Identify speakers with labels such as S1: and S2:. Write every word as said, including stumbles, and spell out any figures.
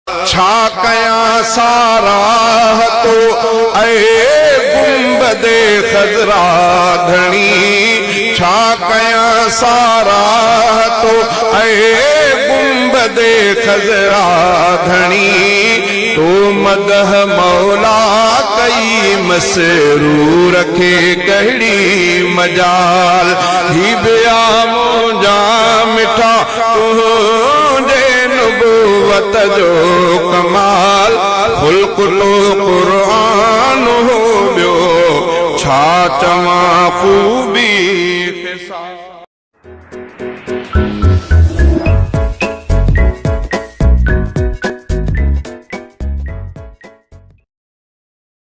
S1: छा कया सारा तो ऐ गुंबदे खजरा धनी, छा कया सारा तो ऐ गुंबदे खजरा धनी। तो मदह मौला कई मसरूर के कहड़ी मजाल, ही बिया मुझा मिठा तुझे नबूवत जो कमाल। खुल्क तो कुरान हो बियो, छा चवा खूबी ख़िसाल।